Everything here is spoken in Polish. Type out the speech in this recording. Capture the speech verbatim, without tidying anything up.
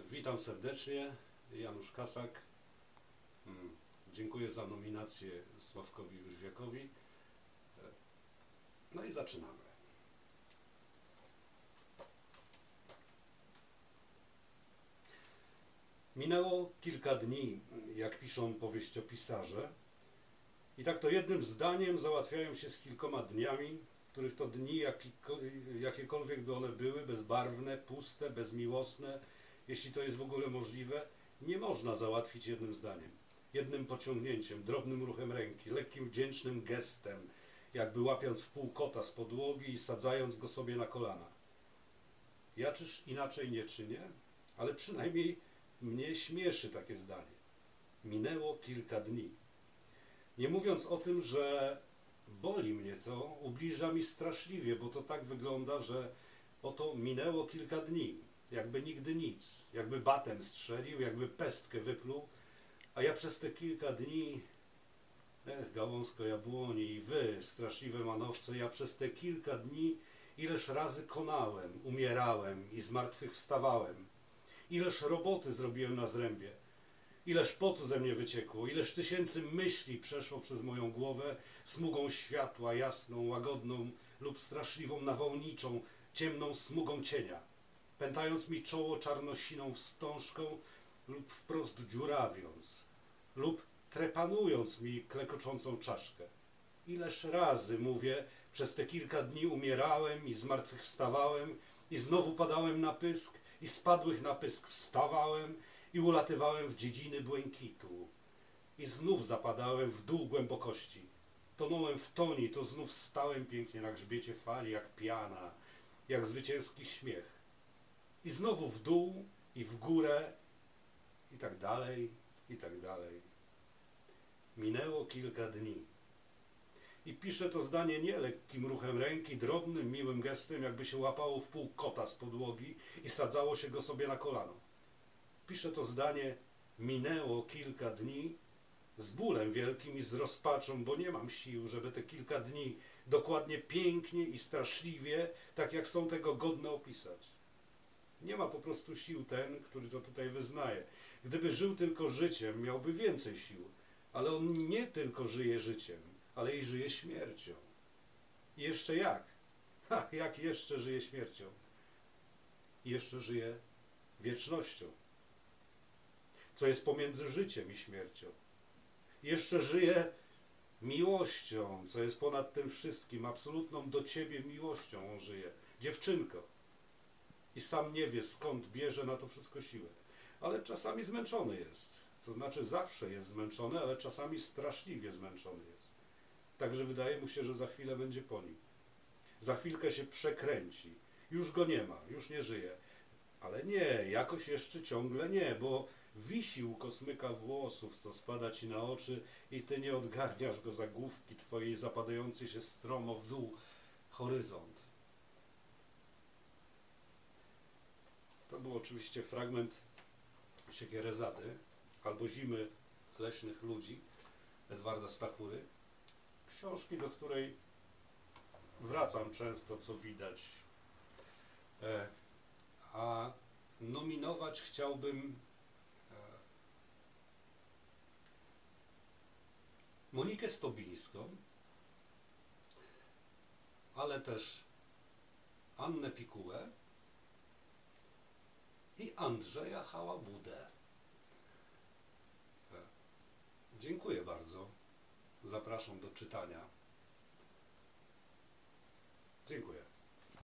Witam serdecznie, Janusz Kasak. Dziękuję za nominację Sławkowi Jóźwiakowi. No i zaczynamy. Minęło kilka dni, jak piszą powieściopisarze, i tak to jednym zdaniem załatwiają się z kilkoma dniami, których to dni, jakiekolwiek by one były, bezbarwne, puste, bezmiłosne, jeśli to jest w ogóle możliwe, nie można załatwić jednym zdaniem, jednym pociągnięciem, drobnym ruchem ręki, lekkim wdzięcznym gestem, jakby łapiąc w pół kota z podłogi i sadzając go sobie na kolana. Ja czyż inaczej nie czynię? Ale przynajmniej mnie śmieszy takie zdanie. Minęło kilka dni. Nie mówiąc o tym, że boli mnie to, ubliża mi straszliwie, bo to tak wygląda, że oto minęło kilka dni, jakby nigdy nic, jakby batem strzelił, jakby pestkę wypluł, a ja przez te kilka dni, ech, gałązko jabłoni i wy, straszliwe manowce, ja przez te kilka dni ileż razy konałem, umierałem i zmartwychwstawałem, ileż roboty zrobiłem na zrębie, ileż potu ze mnie wyciekło, ileż tysięcy myśli przeszło przez moją głowę smugą światła, jasną, łagodną lub straszliwą, nawałniczą, ciemną smugą cienia, pętając mi czoło czarnosiną wstążką lub wprost dziurawiąc, lub trepanując mi klekoczącą czaszkę. Ileż razy, mówię, przez te kilka dni umierałem i zmartwychwstawałem i znowu padałem na pysk i spadłych na pysk wstawałem i ulatywałem w dziedziny błękitu i znów zapadałem w dół głębokości. Tonąłem w toni, to znów stałem pięknie na grzbiecie fali, jak piana, jak zwycięski śmiech. I znowu w dół i w górę i tak dalej, i tak dalej. Minęło kilka dni. I piszę to zdanie nie lekkim ruchem ręki, drobnym, miłym gestem, jakby się łapało w pół kota z podłogi i sadzało się go sobie na kolano. Piszę to zdanie minęło kilka dni z bólem wielkim i z rozpaczą, bo nie mam sił, żeby te kilka dni dokładnie pięknie i straszliwie, tak jak są tego godne, opisać. Nie ma po prostu sił ten, który to tutaj wyznaje. Gdyby żył tylko życiem, miałby więcej sił, ale on nie tylko żyje życiem, ale i żyje śmiercią. I jeszcze jak? Ha, jak jeszcze żyje śmiercią? I jeszcze żyje wiecznością, co jest pomiędzy życiem i śmiercią. Jeszcze żyje miłością, co jest ponad tym wszystkim, absolutną do ciebie miłością on żyje. Dziewczynko. I sam nie wie, skąd bierze na to wszystko siłę. Ale czasami zmęczony jest. To znaczy zawsze jest zmęczony, ale czasami straszliwie zmęczony jest. Także wydaje mu się, że za chwilę będzie po nim. Za chwilkę się przekręci. Już go nie ma, już nie żyje. Ale nie, jakoś jeszcze ciągle nie, bo wisi u kosmyka włosów, co spada ci na oczy i ty nie odgarniasz go za główki twojej zapadającej się stromo w dół horyzont. To był oczywiście fragment Siekierezady albo Zimy leśnych ludzi Edwarda Stachury, książki, do której wracam często, co widać. E, a nominować chciałbym e, Monikę Stobińską, ale też Annę Pikułę i Andrzeja Hałabudę. Dziękuję bardzo. Zapraszam do czytania.